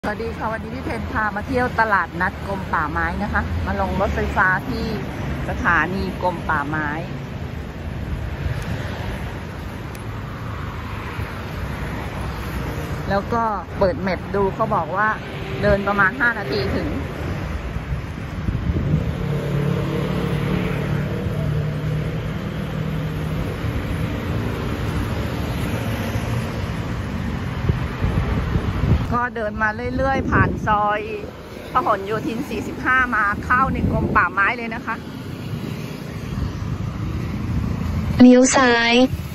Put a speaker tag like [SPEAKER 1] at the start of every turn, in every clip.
[SPEAKER 1] สวัสดีค่ะวันนี้พี่เพนพามาเที่ยวตลาดนัดกรมป่าไม้นะคะมาลงรถไฟฟ้าที่สถานีกรมป่าไม้แล้วก็เปิดแมปดูเขาบอกว่าเดินประมาณ5 นาทีถึงก็เดินมาเรื่อยๆผ่านซอยพหลโยธิน45มาเข้าในกรมป่าไม้เลยนะคะ
[SPEAKER 2] เลี้ยวซ้าย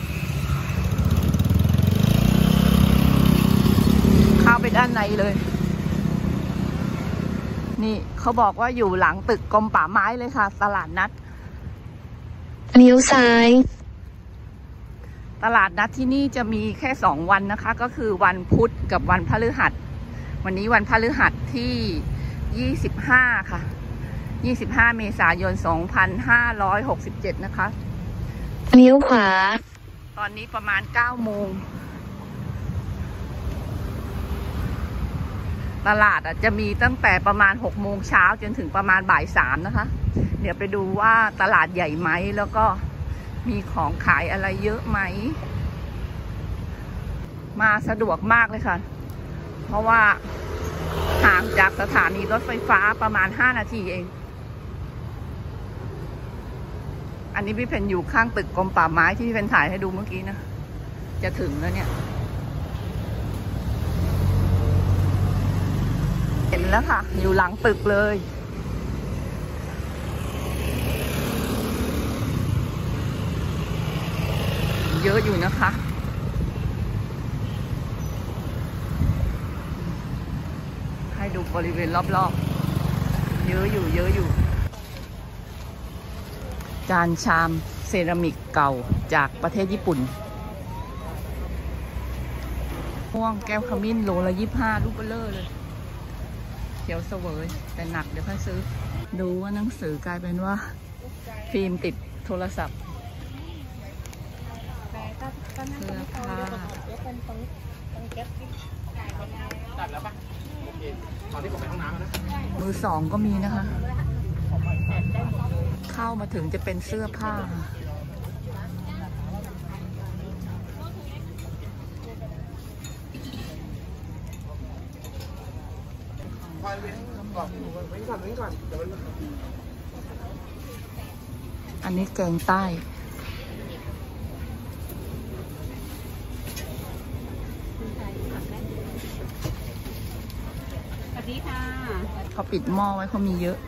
[SPEAKER 1] เข้าไปด้านในเลยนี่เขาบอกว่าอยู่หลังตึกกรมป่าไม้เลยค่ะตลาดนัด
[SPEAKER 2] เลี้ยวซ้าย
[SPEAKER 1] ตลาดนัดที่นี่จะมีแค่2 วันนะคะก็คือวันพุธกับวันพฤหัสวันนี้วันพฤหัสที่25ค่ะ25 เมษายน 2567นะคะ
[SPEAKER 2] เลี้ยวขวา
[SPEAKER 1] ตอนนี้ประมาณ9 โมงตลาดจะมีตั้งแต่ประมาณ6 โมงเช้าจนถึงประมาณบ่าย 3นะคะเดี๋ยวไปดูว่าตลาดใหญ่ไหมแล้วก็มีของขายอะไรเยอะไหมมาสะดวกมากเลยค่ะเพราะว่าห่างจากสถานีรถไฟฟ้าประมาณ5 นาทีเองอันนี้พี่เพนอยู่ข้างตึกกรมป่าไม้ที่พี่เพนถ่ายให้ดูเมื่อกี้นะจะถึงแล้วเนี่ยเห็นแล้วค่ะอยู่หลังตึกเลยเยอะอยู่นะคะให้ดูบริเวณรอบๆเยอะอยู่จานชามเซรามิกเก่าจากประเทศญี่ปุ่นพ่วงแก้วขมิ้นโลละ25ลูกเบลเลอร์เลยเขียวเสวยแต่หนักเดี๋ยวค่อยซื้อดูว่าหนังสือกลายเป็นว่าฟิล์มติดโทรศัพท์เสื้อผ้ามือสองก็มีนะคะเข้ามาถึงจะเป็นเสื้อผ้าอันนี้แกงใต้เขาปิดหม้อไว้เขามีเยอะ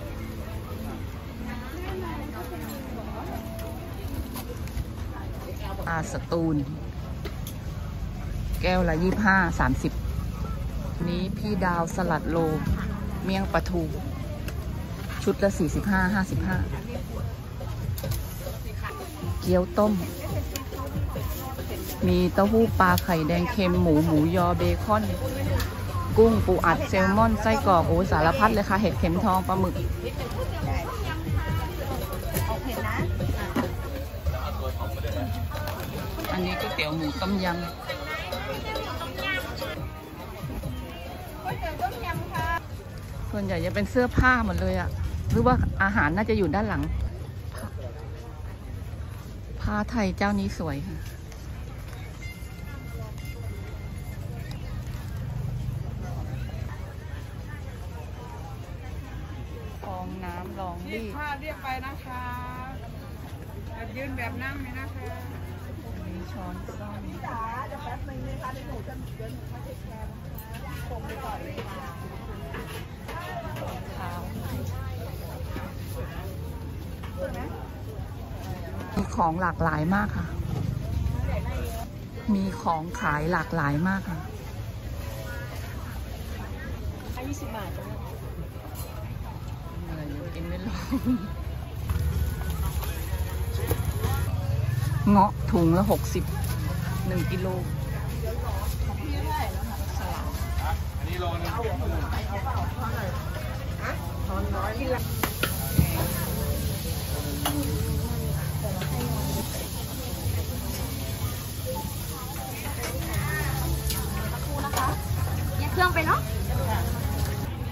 [SPEAKER 1] สตูลแก้วละ25-30นี้พี่ดาวสลัดโลเมี่ยงปลาทูชุดละ45-55เกี๊ยวต้มมีเต้าหู้ปลาไข่แดงเค็มหมูยอเบคอนกุ้งปูอัดแซลมอนไส้กรอกโอ้สารพัดเลยค่ะเห็ดเข็มทองปลาหมึกอันนี้ก๋วยเตี๋ยวหมูต้มยำส่วนใหญ่จะเป็นเสื้อผ้าหมดเลยอะหรือว่าอาหารน่าจะอยู่ด้านหลังผ้าไทยเจ้านี้สวยค่ะฟองน้ำรองรีด
[SPEAKER 3] ผ้าเรียกไปนะคะยืนแบบนั่งเลยนะคะ
[SPEAKER 1] มีช้อนซ่อมจะแป๊บนึงนะคะเดี๋ยวหนูจะเดินมาเช็คแกนคงไปก่อนเลยค่ะมีของหลากหลายมากค่ะมีของขายหลากหลายมากค่ะ
[SPEAKER 2] 20 บาท
[SPEAKER 1] อะไรกินไม่ลงเงาะถุงละ60 1 กิโลสลัดอันนี้โลนึง
[SPEAKER 2] เครื่องไปเนาะ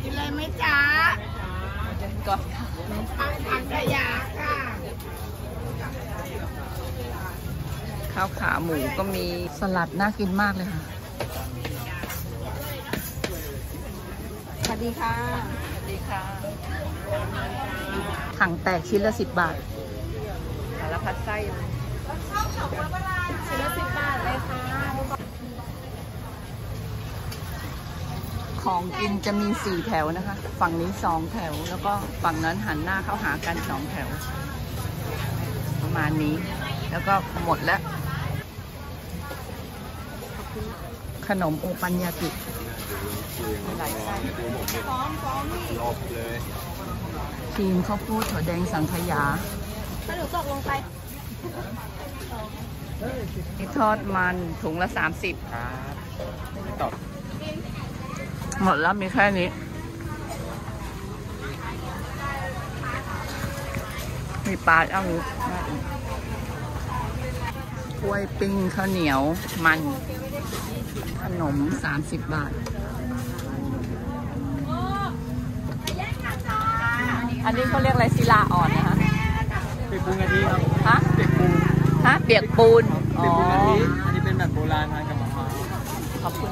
[SPEAKER 3] กินอะไรไหมจ๊ะ
[SPEAKER 1] ก่อนค่ะ
[SPEAKER 3] ถังขยะค่ะ
[SPEAKER 1] ข้าวขาหมูก็มีสลัดน่ากินมากเลยค่ะ
[SPEAKER 3] สวัสดีค่ะ
[SPEAKER 1] สวัสดีค่ะถังแตกชิ้นละ10 บาทสารพัดไส้เลย
[SPEAKER 3] ชิ้นละ10 บาทเลยค่ะ
[SPEAKER 1] ของกินจะมี4 แถวนะคะ ฝั่งนี้2 แถว แล้วก็ฝั่งนั้นหันหน้าเข้าหากัน2 แถว ประมาณนี้ แล้วก็หมดแล้ว ขนมโอปัญญากิมีหลายไส้ครีมข้าวโพดถั่วแดงสังขยา
[SPEAKER 3] ถ้าหนูตกลงไป
[SPEAKER 1] มีทอดมันถุงละ30
[SPEAKER 4] ครับ
[SPEAKER 1] หมดแล้วมีแค่นี้ มีปลาเอ้าหูกล้วยปิ้งข้าวเหนียวมัน ขนม30 บาท อันนี้เขาเรียกอะไรศิลาอ่อนนะคะ
[SPEAKER 4] เปียกปูนกะทิครับ
[SPEAKER 1] ฮะ
[SPEAKER 4] เปียกปูน
[SPEAKER 1] ฮะเปียกปูน
[SPEAKER 4] เปียกปูนกะทิอันนี้เป็นแบบโบราณทานกับมะพร้าว
[SPEAKER 1] ขอบคุณ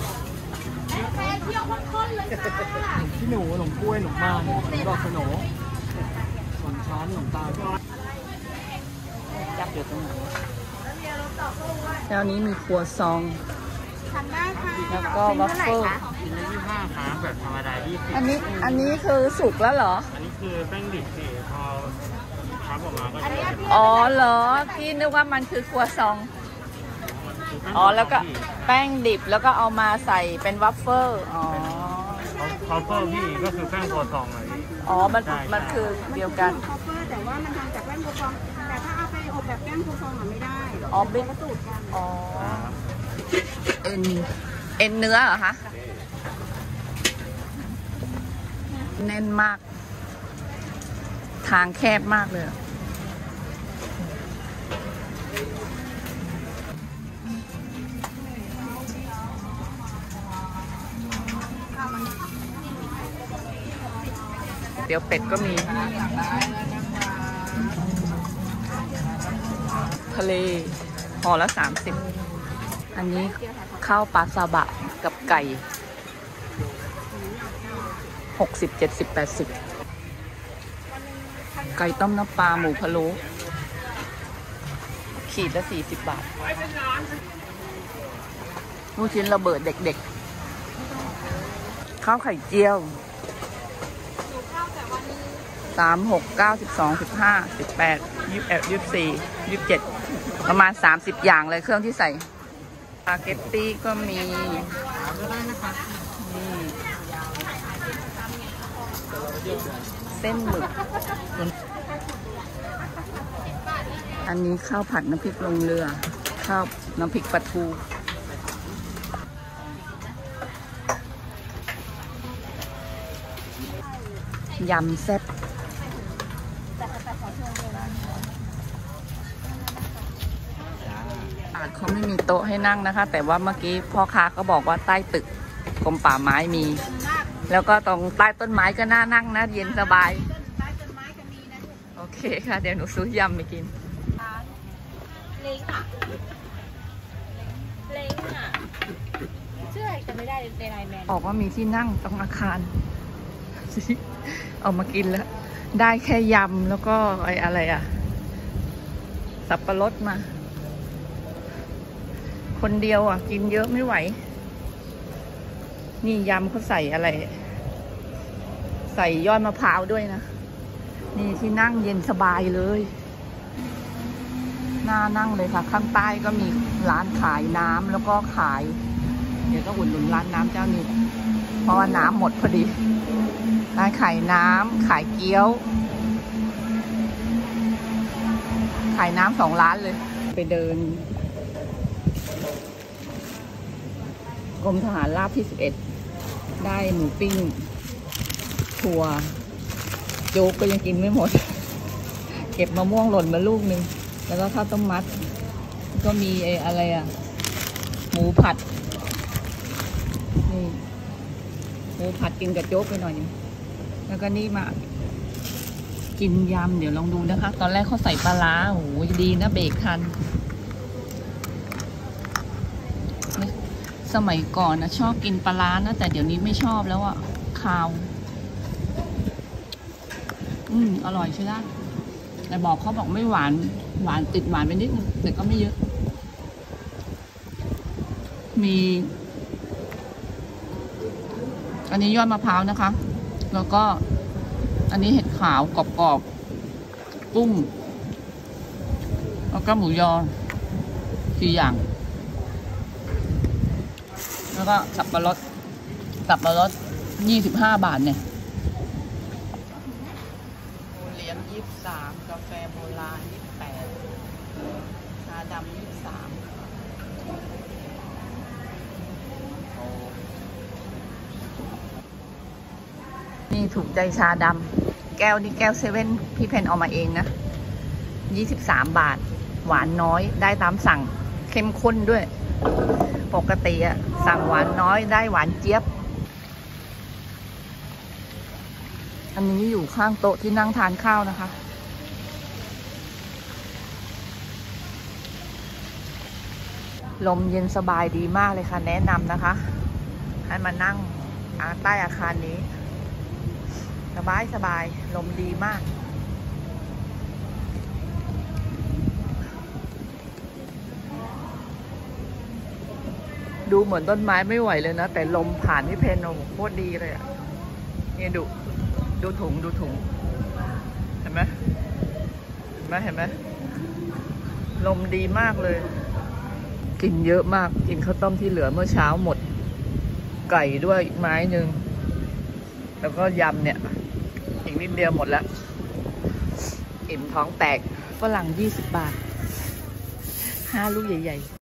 [SPEAKER 4] พี่หนูขนมกล้วยขนมบ้านขนมดอกขนมขนมช้อนขนมตาล
[SPEAKER 1] จับอยู่ตรงไหนแล้วนี้มีครัวซอง
[SPEAKER 3] ทำได้ค่ะ
[SPEAKER 1] แล้วก็วัฟเฟิล
[SPEAKER 4] ชิ้นละ25ครับแบบธรรมดา20
[SPEAKER 1] อันนี้คือสุกแล้วเหรอ
[SPEAKER 4] อันนี้คือแป้งดิบสิพอพับออกมาก็จะเป็น
[SPEAKER 1] อ๋อเหรอ พี่นึกว่ามันคือครัวซอง อ๋อแล้วก็แป้งดิบแล้วก็เอามาใส่เป็นวัฟเฟิลอ๋อ
[SPEAKER 4] เขาเพิ่มพี่ก็คือแป้งโคซองเลย
[SPEAKER 1] อ๋อ มันคือเดียวกัน
[SPEAKER 3] คอฟเฟอร์แต่ว่ามันทำจากแป้งโคฟองแต่ถ้าเอาไปอบแบบแป้งโคฟองไม่ได้
[SPEAKER 1] อ๋อบิ๊ก
[SPEAKER 3] กระตูดกัน
[SPEAKER 1] อ๋อ เอ็นเนื้อเหรอคะ แน่นมาก ทางแคบมากเลย เดี๋ยวเป็ดก็มี ทะเลห่อละ30 อันนี้ข้าวปลาซาบะกับไก่60 70 80 ไก่ต้มน้ำปลาหมูพะโล้ขีดละ40 บาทลูกชิ้นระเบิดเด็กๆ ข้าวไข่เจียว3 6 9 12 15 18 21 24 27ประมาณ30 อย่างเลยเครื่องที่ใส่สปาเกตตี้ก็มีนี่เส้นหมึก อันนี้ข้าวผัดน้ำพริกลงเรือ ข้าวน้ำพริกปลาทูยำแซ่บเขาไม่มีโต๊ะให้นั่งนะคะ แต่ว่าเมื่อกี้พ่อค้าก็บอกว่าใต้ตึกกรมป่าไม้มี แล้วก็ตรงใต้ต้นไม้ก็น่านั่งนะเย็นสบาย โอเคค่ะ เดี๋ยวหนูซื้อยำไปกิน
[SPEAKER 3] เล้งอ่ะเล้งอ่ะชื่ออะไรจะไม่ได้ในไลน์แมน
[SPEAKER 1] ออกว่ามีที่นั่งตรงอาคาร เอามากินแล้ว ได้แค่ยำแล้วก็อะไรอ่ะ สับปะรดมา คนเดียวอ่ะ กินเยอะไม่ไหว นี่ยำเขาใส่อะไร ใส่ยอดมะพร้าวด้วยนะ นี่ที่นั่งเย็นสบายเลยน่านั่งเลยค่ะ ข้างใต้ก็มีร้านขายน้ำแล้วก็ขาย เดี๋ยวก็อุดหนุนร้านน้ำเจ้านี้เพราะว่าน้ำหมดพอดีร้านขายน้ำขายเกี๊ยว ขายน้ำ2 ร้านเลย ไปเดินกรมทหารราบที่11ได้หมูปิ้งถั่วโจ๊กก็ยังกินไม่หมด เก็บมะม่วงหล่นมาลูกนึงแล้วก็ข้าวต้มมัด ก็มีอะไรอ่ะหมูผัดนี่อ้ผัดกินกับโจ๊กไปหน่อยนึงแล้วก็นี่มากินยำเดี๋ยวลองดูนะคะ ตอนแรกเขาใส่ปลาร้าโอ้โหดีนะเบรกทันสมัยก่อนนะชอบกินปลาร้านะแต่เดี๋ยวนี้ไม่ชอบแล้วอะคาวอร่อยใช่ได้แต่บอกเขาบอกไม่หวานหวานติดหวานไปนิดนึงแต่ก็ไม่เยอะมีอันนี้ยอดมะพร้าวนะคะแล้วก็อันนี้เห็ดขาวกรอบๆกุ้งแล้วก็หมูยอ4อย่างแล้วก็สับปะรด25 บาทเนี่ยเหรียญ23กาแฟโบราณ28ชาดำ23นี่ถูกใจชาดำแก้วนี่แก้วเซเว่นพี่เพนเอามาเองนะ23 บาทหวานน้อยได้ตามสั่งเข้มข้นด้วยปกติอะสั่งหวานน้อยได้หวานเจี๊ยบอันนี้อยู่ข้างโต๊ะที่นั่งทานข้าวนะคะลมเย็นสบายดีมากเลยค่ะแนะนำนะคะให้มานั่งใต้อาคารนี้สบายลมดีมากดูเหมือนต้นไม้ไม่ไหวเลยนะแต่ลมผ่านที่เพนโอ้โหโคตรดีเลยอ่ะนี่ดูถุงเห็นไหมลมดีมากเลยกินเยอะมากกินข้าวต้มที่เหลือเมื่อเช้าหมดไก่ด้วยอีกไม้หนึ่งแล้วก็ยำเนี่ยอีกนิดเดียวหมดแล้วอิ่มท้องแตกฝรั่ง20 บาท5 ลูกใหญ่ๆ